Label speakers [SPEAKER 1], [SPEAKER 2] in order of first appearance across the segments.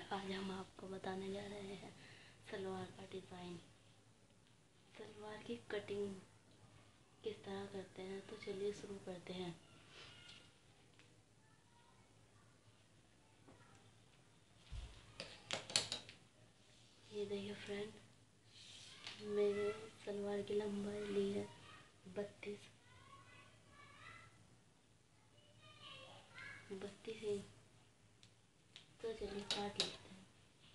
[SPEAKER 1] आज हम आपको बताने जा रहे हैं सलवार का डिज़ाइन। सलवार की कटिंग किस तरह करते हैं, तो चलिए शुरू करते हैं। ये देखिए फ्रेंड, मैंने सलवार की लंबाई ली है 32 इंच। तो चलिए काट लेते हैं।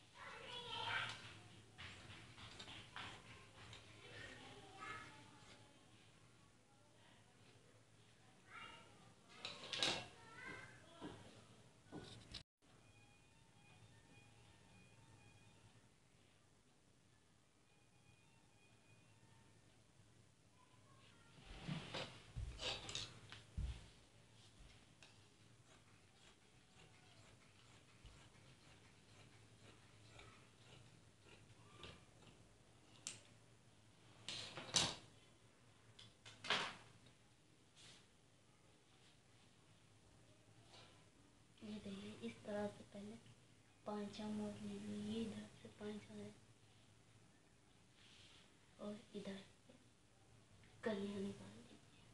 [SPEAKER 1] ये देखिए, इस तरह से पहले पांचा मोड़ लीजिए। ये इधर से पांचा है और इधर से कलियां निकाल लीजिए।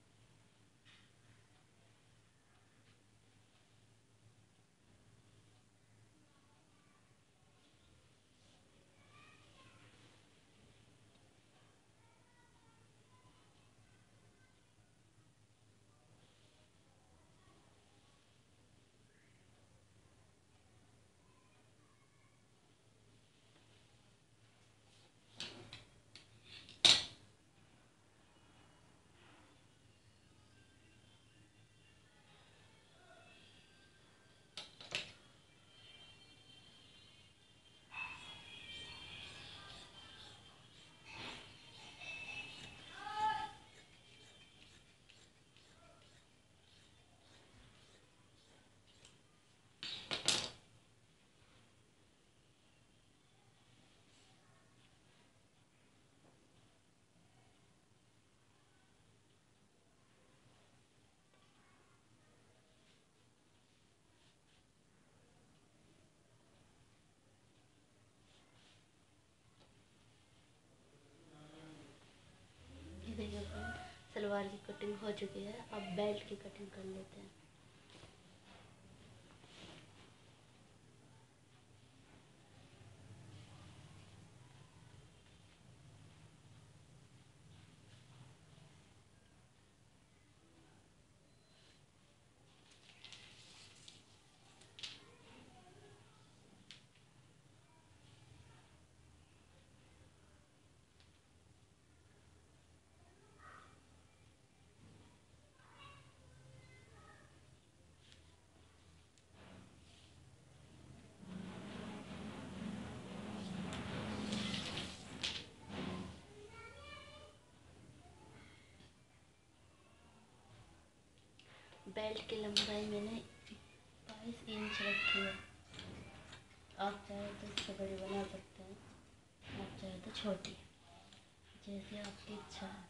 [SPEAKER 1] ये देखिए फ्रेंड, सलवार की कटिंग हो चुकी है। अब बेल्ट की कटिंग कर लेते हैं। बेल्ट की लंबाई मैंने 22 इंच रखी है। आप चाहे तो इससे बड़ी बना सकते हैं, आप चाहे तो छोटी, जैसे आपकी इच्छा है।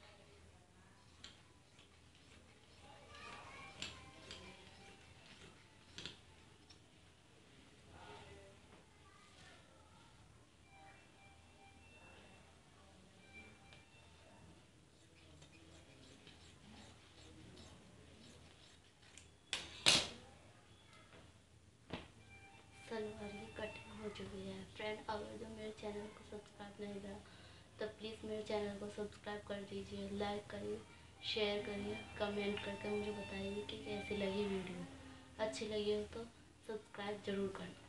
[SPEAKER 1] सलवार की कटिंग हो चुकी है फ्रेंड। अगर जो मेरे चैनल को सब्सक्राइब नहीं करा तो प्लीज़ मेरे चैनल को सब्सक्राइब कर दीजिए, लाइक करिए, शेयर करिए, कमेंट करके मुझे बताइए कि कैसी लगी वीडियो। अच्छी लगी हो तो सब्सक्राइब ज़रूर करना।